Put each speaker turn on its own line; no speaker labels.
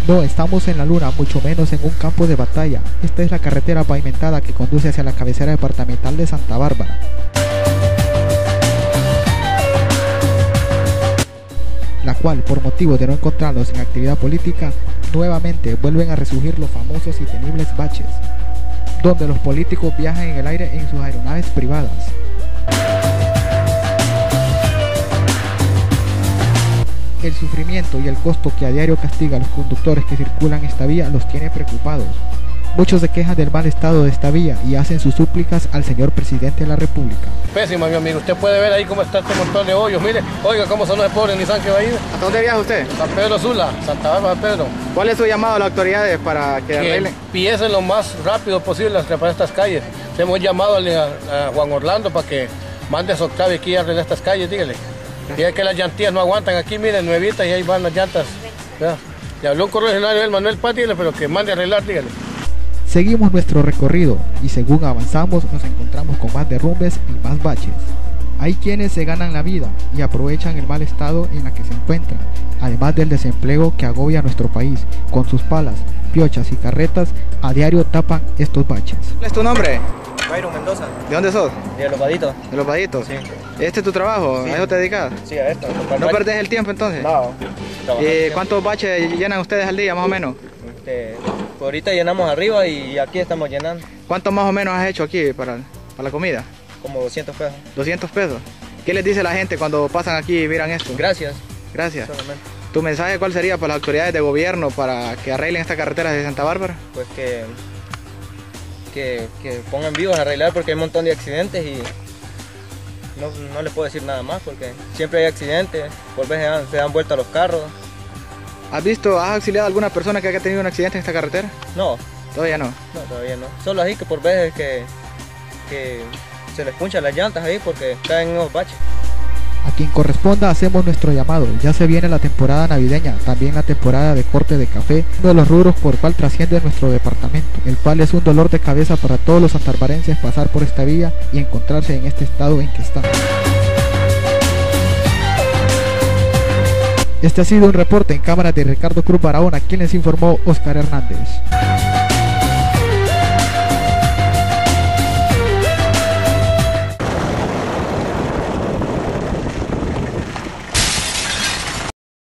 No estamos en la luna, mucho menos en un campo de batalla. Esta es la carretera pavimentada que conduce hacia la cabecera departamental de Santa Bárbara. La cual, por motivo de no encontrarlos en actividad política, nuevamente vuelven a resurgir los famosos y temibles baches, donde los políticos viajan en el aire en sus aeronaves privadas. El sufrimiento y el costo que a diario castiga a los conductores que circulan esta vía los tiene preocupados. Muchos se quejan del mal estado de esta vía y hacen sus súplicas al señor presidente de la República.
Pésima, mi amigo. Usted puede ver ahí cómo está este montón de hoyos. Mire, oiga cómo son los pobres Nissan que va a ir.
¿Hasta dónde viaja usted?
San Pedro Sula, Santa Bárbara, San Pedro.
¿Cuál es su llamado a las autoridades para que arreglen?
Empiecen lo más rápido posible a reparar estas calles. Hemos llamado a Juan Orlando para que mande a su Octavio aquí a arreglar estas calles, dígale. Dígale que las llantillas no aguantan aquí, miren, nuevitas y ahí van las llantas. ¿Ya? Le habló un correligionario del Manuel Paz, dígale, pero que mande a arreglar, dígale.
Seguimos nuestro recorrido y según avanzamos nos encontramos con más derrumbes y más baches. Hay quienes se ganan la vida y aprovechan el mal estado en la que se encuentran, además del desempleo que agobia a nuestro país. Con sus palas, piochas y carretas a diario tapan estos baches.
¿Cuál es tu nombre?
Byron Mendoza.
¿De dónde sos?
De Los Vaditos.
¿De Los Vaditos?
Sí.
¿Este es tu trabajo?
Sí.
¿A eso te dedicas?
Sí, a esto.
¿No perdés el tiempo entonces?
No.
¿Y cuántos baches llenan ustedes al día más o menos?
Pues ahorita llenamos arriba y aquí estamos llenando.
¿Cuánto más o menos has hecho aquí para la comida?
Como 200 pesos.
200 pesos. ¿Qué les dice la gente cuando pasan aquí y miran esto?
Gracias.
Gracias.
Solamente.
¿Tu mensaje cuál sería para las autoridades de gobierno para que arreglen esta carretera de Santa Bárbara?
Pues que pongan vivos a arreglar porque hay un montón de accidentes y no les puedo decir nada más porque siempre hay accidentes, por veces se dan vuelta los carros.
¿Has auxiliado a alguna persona que haya tenido un accidente en esta carretera?
No.
Todavía no.
No, todavía no. Solo así que por veces que se les punchan las llantas ahí porque caen en unos baches.
A quien corresponda hacemos nuestro llamado. Ya se viene la temporada navideña, también la temporada de corte de café, uno de los rubros por cual trasciende nuestro departamento, el cual es un dolor de cabeza para todos los santabarbarenses pasar por esta vía y encontrarse en este estado en que está. Este ha sido un reporte en cámara de Ricardo Cruz Barahona, quien les informó Oscar Hernández.